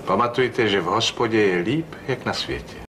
Pamatujte, že v hospodě je líp, jak na světě.